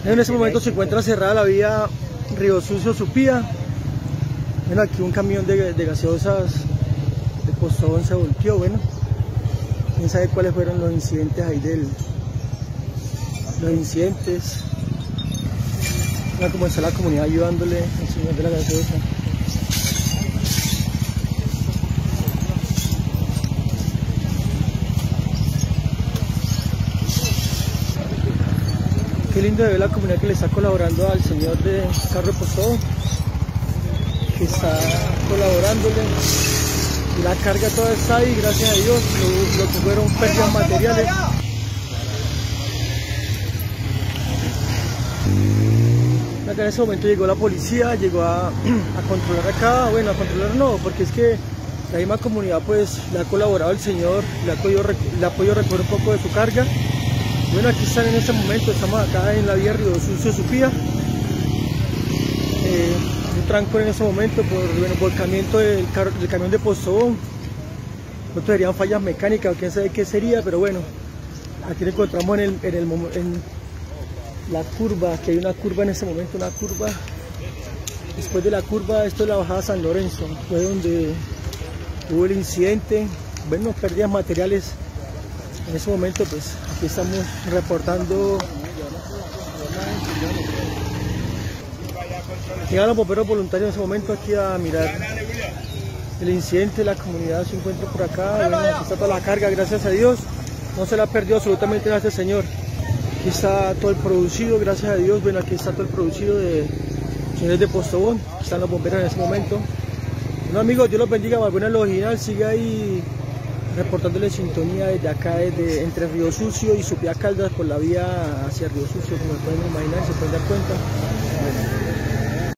En ese momento se encuentra cerrada la vía Río Sucio Supía. Bueno, aquí un camión de gaseosas de Postobón se volteó. Bueno, quién sabe cuáles fueron los incidentes ahí los incidentes. Mira cómo está la comunidad ayudándole al señor de la gaseosa. Qué lindo de ver la comunidad que le está colaborando al señor de Carro de Postobón, que está colaborándole. Y la carga toda está ahí, gracias a Dios, lo que fueron pérdidas materiales. Acá en ese momento llegó la policía, llegó a controlar acá, bueno, a controlar no, porque es que la misma comunidad pues le ha colaborado al señor, le ha podido recoger un poco de su carga. Bueno, aquí están en este momento, estamos acá en la vía Río Sucio Supía. Un trancón en este momento por el volcamiento del camión de Postobón. Nosotros serían fallas mecánicas o quién sabe qué sería, pero bueno, aquí lo encontramos en la curva, que hay una curva en este momento, una curva. Después de la curva, esto es la bajada San Lorenzo, fue donde hubo el incidente. Bueno, pérdidas materiales. En ese momento pues aquí estamos reportando. Llegan los bomberos voluntarios en ese momento aquí a mirar el incidente. La comunidad se encuentra por acá. Bueno, aquí está toda la carga, gracias a Dios. No se la ha perdido absolutamente nada a este señor. Aquí está todo el producido, gracias a Dios. Bueno, aquí está todo el producido de señores de Postobón. Están los bomberos en ese momento. Bueno, amigos, Dios los bendiga. Valbuena el original, sigue ahí reportándole sintonía desde acá, entre Río Sucio y Supía Caldas, por la vía hacia Río Sucio, como pueden imaginar, se pueden dar cuenta.